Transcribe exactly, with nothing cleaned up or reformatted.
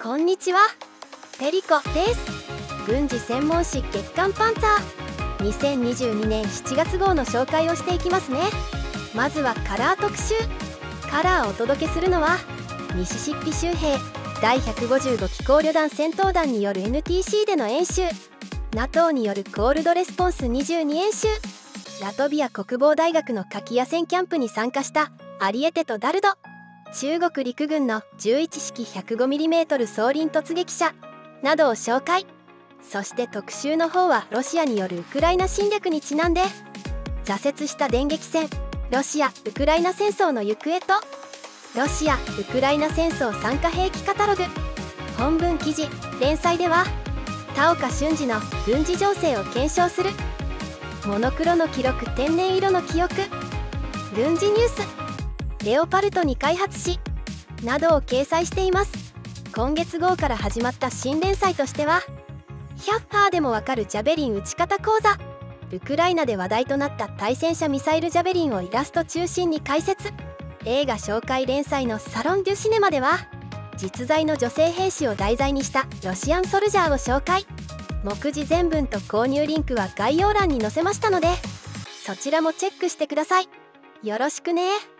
こんにちは、ペリコです。軍事専門誌月刊パンツァーにせんにじゅうにねんしちがつ号の紹介をしていきますね。まずはカラー特集。カラーをお届けするのはミシシッピ州兵だいひゃくごじゅうご機甲旅団戦闘団による エヌティーシー での演習、 ナトー によるコールドレスポンスにじゅうに演習、ラトビア国防大学の夏季野戦キャンプに参加したアリエテとダルド、中国陸軍のじゅういち式 ひゃくごミリメートル 装輪突撃車などを紹介。そして特集の方はロシアによるウクライナ侵略にちなんで、挫折した電撃戦ロシア・ウクライナ戦争の行方とロシア・ウクライナ戦争参加兵器カタログ、本文記事連載では田岡俊二の軍事情勢を検証するモノクロの記録天然色の記憶、軍事ニュース、レオパルトに開発しなどを掲載しています。今月号から始まった新連載としてはひゃっパーでもわかるジャベリン撃ち方講座、ウクライナで話題となった対戦車ミサイルジャベリンをイラスト中心に解説、映画紹介連載のサロン・デュ・シネマでは実在の女性兵士を題材にしたロシアン・ソルジャーを紹介。目次全文と購入リンクは概要欄に載せましたのでそちらもチェックしてください。よろしくね。